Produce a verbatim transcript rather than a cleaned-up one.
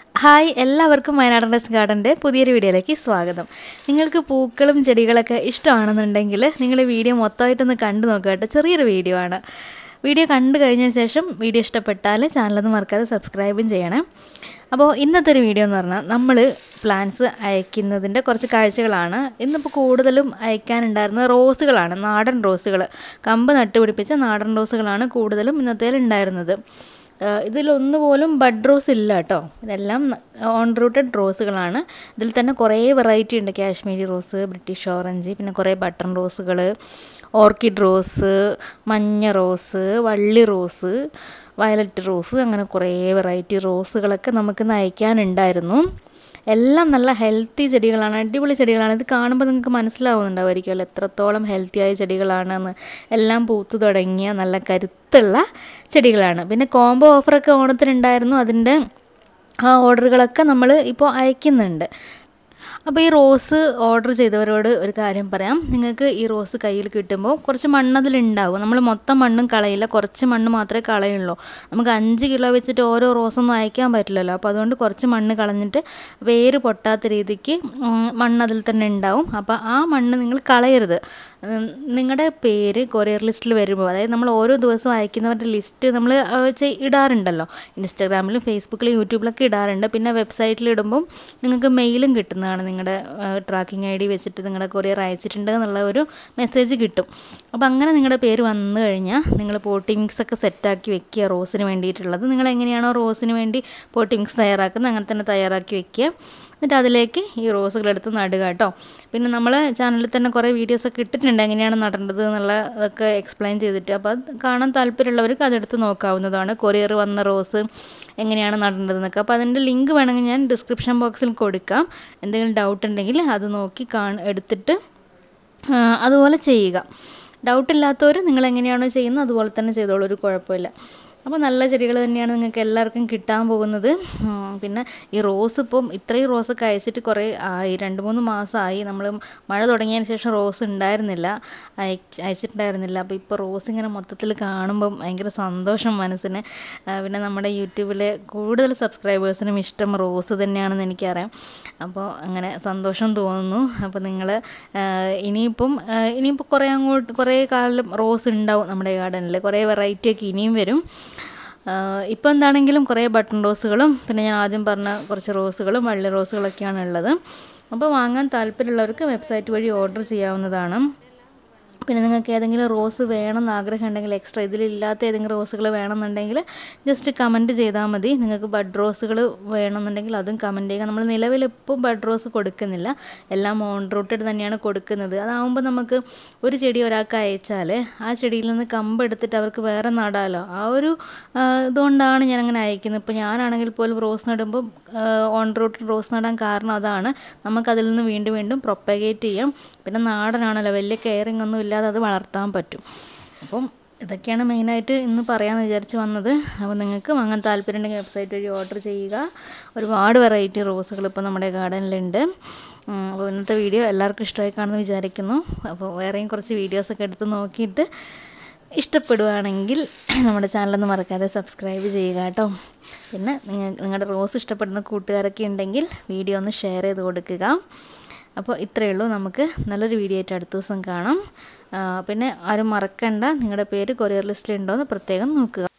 Hi എല്ലാവർക്കും വയനാടൻ rest ഗാർഡൻ്റെ പുതിയൊരു വീഡിയോയിലേക്ക് സ്വാഗതം. നിങ്ങൾക്ക് പൂക്കളും ചെടികളൊക്കെ ഇഷ്ടമാണെന്നുണ്ടെങ്കിൽ നിങ്ങൾ വീഡിയോ മൊത്തമായിട്ടൊന്ന് കണ്ടു നോക്കുക കേട്ടോ. ചെറിയൊരു വീഡിയോ ആണ്. വീഡിയോ കണ്ടു കഴിഞ്ഞ ശേഷം വീഡിയോ ഇഷ്ടപ്പെട്ടാൽ ചാനലൊന്ന് മറക്കാതെ സബ്സ്ക്രൈബും ചെയ്യണം. അപ്പോൾ ഇന്നത്തെ ഒരു വീഡിയോ എന്ന് പറഞ്ഞാൽ നമ്മൾ പ്ലാന്റ്സ് അയക്കുന്നതിൻ്റെ കുറച്ച് കാഴ്ചകളാണ്. ഇന്നിപ്പോൾ കൂടുതലും അയക്കാനുണ്ടായിരുന്നത് റോസുകളാണ്, നാടൻ റോസുകൾ, കമ്പ് നട്ടുപിടിപ്പിച്ച നാടൻ റോസുകളാണ് കൂടുതലും ഇന്നത്തേൽ ഉണ്ടായിരുന്നത്. ഇതിലൊന്നുപോലും ബഡ് റോസ് ഇല്ല കേട്ടോ. ഇതെല്ലാം ഓൺ റൂട്ടഡ് റോസുകളാണ്. ഇതിൽ തന്നെ കുറേ വെറൈറ്റി ഉണ്ട്. കാശ്മീരി റോസ്, ബ്രിട്ടീഷ് ഓറഞ്ച്, പിന്നെ കുറേ ബട്ടൺ റോസുകൾ, ഓർക്കിഡ് റോസ്, മഞ്ഞ റോസ്, വള്ളി റോസ്, വയലറ്റ് റോസ്, അങ്ങനെ കുറേ വെറൈറ്റി റോസുകളൊക്കെ നമുക്ക് നയിക്കാനുണ്ടായിരുന്നു. എല്ലാം നല്ല ഹെൽത്തി ചെടികളാണ്, അടിപൊളി ചെടികളാണ്. ഇത് കാണുമ്പോൾ നിങ്ങൾക്ക് മനസ്സിലാവുന്നുണ്ടാവുമായിരിക്കുമല്ലോ എത്രത്തോളം ഹെൽത്തിയായ ചെടികളാണെന്ന്. എല്ലാം പൂത്തു തുടങ്ങിയ നല്ല കരുത്തുള്ള ചെടികളാണ്. പിന്നെ കോംബോ ഓഫറൊക്കെ ഓണത്തിനുണ്ടായിരുന്നു. അതിൻ്റെ ആ ഓർഡറുകളൊക്കെ നമ്മൾ ഇപ്പോൾ അയക്കുന്നുണ്ട്. അപ്പോൾ ഈ റോസ് ഓർഡർ ചെയ്തവരോട് ഒരു കാര്യം പറയാം. നിങ്ങൾക്ക് ഈ റോസ് കയ്യിൽ കിട്ടുമ്പോൾ കുറച്ച് മണ്ണതിലുണ്ടാവും. നമ്മൾ മൊത്തം മണ്ണും കളയില്ല, കുറച്ച് മണ്ണ് മാത്രമേ കളയുള്ളൂ. നമുക്ക് അഞ്ച് കിലോ വെച്ചിട്ട് ഓരോ റോസൊന്നും അയക്കാൻ പറ്റില്ലല്ലോ. അപ്പോൾ അതുകൊണ്ട് കുറച്ച് മണ്ണ് കളഞ്ഞിട്ട് വേര് പൊട്ടാത്ത രീതിക്ക് മണ്ണതിൽ തന്നെ ഉണ്ടാവും. അപ്പോൾ ആ മണ്ണ് നിങ്ങൾ കളയരുത്. നിങ്ങളുടെ പേര് കൊറിയർ ലിസ്റ്റിൽ വരുമ്പോൾ, അതായത് നമ്മൾ ഓരോ ദിവസവും അയക്കുന്നവരുടെ ലിസ്റ്റ് നമ്മൾ ഇടാറുണ്ടല്ലോ. ഇൻസ്റ്റാഗ്രാമിലും ഫേസ്ബുക്കിലും യൂട്യൂബിലൊക്കെ ഇടാറുണ്ട്. പിന്നെ വെബ്സൈറ്റിൽ ഇടുമ്പം നിങ്ങൾക്ക് മെയിലും കിട്ടുന്നതാണ്. നിങ്ങളുടെ ട്രാക്കിംഗ് ഐ ഡി വെച്ചിട്ട് നിങ്ങളുടെ കൊറിയർ അയച്ചിട്ടുണ്ട് എന്നുള്ള ഒരു മെസ്സേജ് കിട്ടും. അപ്പോൾ അങ്ങനെ നിങ്ങളുടെ പേര് വന്നു കഴിഞ്ഞാൽ നിങ്ങൾ പോട്ടി മിക്സ് ഒക്കെ സെറ്റാക്കി വെക്കുക. റോസിന് വേണ്ടിയിട്ടുള്ളത് നിങ്ങൾ എങ്ങനെയാണോ റോസിന് വേണ്ടി പോട്ടി മിക്സ് തയ്യാറാക്കുന്നത് അങ്ങനെ തന്നെ തയ്യാറാക്കി വെക്കുക. എന്നിട്ട് അതിലേക്ക് ഈ റോസുകളെടുത്ത് നടുക കേട്ടോ. പിന്നെ നമ്മൾ ചാനലിൽ തന്നെ കുറേ വീഡിയോസൊക്കെ ഇട്ടിട്ടുണ്ട് എങ്ങനെയാണ് നടേണ്ടത് എന്നുള്ള അതൊക്കെ എക്സ്പ്ലെയിൻ ചെയ്തിട്ട്. അപ്പോൾ അത് കാണാൻ താല്പര്യമുള്ളവർക്ക് അതെടുത്ത് നോക്കാവുന്നതാണ്. കൊറിയർ വന്ന റോസ് എങ്ങനെയാണ് നടേണ്ടതെന്നൊക്കെ. അപ്പോൾ അതിൻ്റെ ലിങ്ക് വേണമെങ്കിൽ ഞാൻ ഡിസ്ക്രിപ്ഷൻ ബോക്സിൽ കൊടുക്കാം. എന്തെങ്കിലും ഡൗട്ട് ഉണ്ടെങ്കിൽ അത് നോക്കി കാണ എടുത്തിട്ട് അതുപോലെ ചെയ്യുക. ഡൗട്ടില്ലാത്തവർ നിങ്ങൾ എങ്ങനെയാണോ ചെയ്യുന്നത് അതുപോലെ തന്നെ ചെയ്തോളൂ, ഒരു കുഴപ്പമില്ല. അപ്പോൾ നല്ല ചെടികൾ തന്നെയാണ് നിങ്ങൾക്ക് എല്ലാവർക്കും കിട്ടാൻ പോകുന്നത്. പിന്നെ ഈ റോസ് ഇപ്പം ഇത്രയും റോസൊക്കെ അയച്ചിട്ട് കുറേ ആയി, രണ്ട് മൂന്ന് മാസമായി. നമ്മൾ മഴ തുടങ്ങിയതിന് ശേഷം റോസ് ഉണ്ടായിരുന്നില്ല, അയ അയച്ചിട്ടുണ്ടായിരുന്നില്ല. അപ്പോൾ ഇപ്പോൾ റോസ് ഇങ്ങനെ മൊത്തത്തിൽ കാണുമ്പം ഭയങ്കര സന്തോഷം മനസ്സിന്. പിന്നെ നമ്മുടെ യൂട്യൂബിലെ കൂടുതൽ സബ്സ്ക്രൈബേഴ്സിനും ഇഷ്ടം റോസ് തന്നെയാണെന്ന് എനിക്കറിയാം. അപ്പോൾ അങ്ങനെ സന്തോഷം തോന്നുന്നു. അപ്പോൾ നിങ്ങൾ ഇനിയിപ്പം ഇനിയിപ്പോൾ കുറേ അങ്ങോട്ട് കുറേ കാലം റോസ് ഉണ്ടാവും നമ്മുടെ ഗാർഡനിൽ. കുറേ വെറൈറ്റിയൊക്കെ ഇനിയും വരും. ഇപ്പോൾ എന്താണെങ്കിലും കുറേ ബട്ടൺ റോസുകളും പിന്നെ ഞാൻ ആദ്യം പറഞ്ഞ കുറച്ച് റോസുകളും വള്ളി റോസുകളൊക്കെയാണ് ഉള്ളത്. അപ്പോൾ വാങ്ങാൻ താല്പര്യമുള്ളവർക്ക് വെബ്സൈറ്റ് വഴി ഓർഡർ ചെയ്യാവുന്നതാണ്. പിന്നെ നിങ്ങൾക്ക് ഏതെങ്കിലും റോസ് വേണമെന്ന് ആഗ്രഹം ഉണ്ടെങ്കിൽ, എക്സ്ട്രാ ഇതിലില്ലാത്ത ഏതെങ്കിലും റോസുകൾ വേണമെന്നുണ്ടെങ്കിൽ ജസ്റ്റ് കമൻറ്റ് ചെയ്താൽ മതി. നിങ്ങൾക്ക് ബഡ് റോസുകൾ വേണമെന്നുണ്ടെങ്കിൽ അതും കമൻറ്റ് ചെയ്യുക. നമ്മൾ നിലവിൽ ഇപ്പോൾ ബഡ് റോസ് കൊടുക്കുന്നില്ല, എല്ലാം ഓൺ റൂട്ടഡ് തന്നെയാണ് കൊടുക്കുന്നത്. അതാവുമ്പോൾ നമുക്ക് ഒരു ചെടി ഒരാൾക്ക് അയച്ചാൽ ആ ചെടിയിൽ നിന്ന് കമ്പ് എടുത്തിട്ട് അവർക്ക് വേറെ നടാമല്ലോ. ആ ഒരു ഇതുകൊണ്ടാണ് ഞാനങ്ങനെ അയക്കുന്നത്. ഇപ്പോൾ ഞാനാണെങ്കിൽ പോലും റോസ് നടുമ്പോൾ ഓൺ റൂട്ടഡ് റോസ് നടാൻ കാരണം അതാണ്. നമുക്കതിൽ നിന്ന് വീണ്ടും വീണ്ടും പ്രൊപ്പഗേറ്റ് ചെയ്യാം. പിന്നെ നാടനാണല്ലോ, വലിയ കെയറിങ് ഒന്നും ഇല്ലാതെ അത് വളർത്താൻ പറ്റും. അപ്പം ഇതൊക്കെയാണ് മെയിനായിട്ട് ഇന്ന് പറയാമെന്ന് വിചാരിച്ച് വന്നത്. അപ്പോൾ നിങ്ങൾക്ക് വാങ്ങാൻ താല്പര്യം ഉണ്ടെങ്കിൽ വെബ്സൈറ്റ് വഴി ഓർഡർ ചെയ്യുക. ഒരുപാട് വെറൈറ്റി റോസുകൾ ഇപ്പോൾ നമ്മുടെ ഗാർഡനിലുണ്ട്. അപ്പോൾ ഇന്നത്തെ വീഡിയോ എല്ലാവർക്കും ഇഷ്ടമായി കാണുമെന്ന് വിചാരിക്കുന്നു. അപ്പോൾ വേറെയും കുറച്ച് വീഡിയോസൊക്കെ എടുത്ത് നോക്കിയിട്ട് ഇഷ്ടപ്പെടുകയാണെങ്കിൽ നമ്മുടെ ചാനലൊന്ന് മറക്കാതെ സബ്സ്ക്രൈബ് ചെയ്യുക കേട്ടോ. പിന്നെ നിങ്ങൾ നിങ്ങളുടെ റോസ് ഇഷ്ടപ്പെടുന്ന കൂട്ടുകാരൊക്കെ ഉണ്ടെങ്കിൽ വീഡിയോ ഒന്ന് ഷെയർ ചെയ്ത് കൊടുക്കുക. അപ്പോൾ ഇത്രയേ ഉള്ളൂ. നമുക്ക് നല്ലൊരു വീഡിയോ ആയിട്ട് അടുത്ത ദിവസം കാണാം. പിന്നെ ആരും മറക്കണ്ട, നിങ്ങളുടെ പേര് കൊറിയർ ലിസ്റ്റിൽ ഉണ്ടോ എന്ന് പ്രത്യേകം നോക്കുക.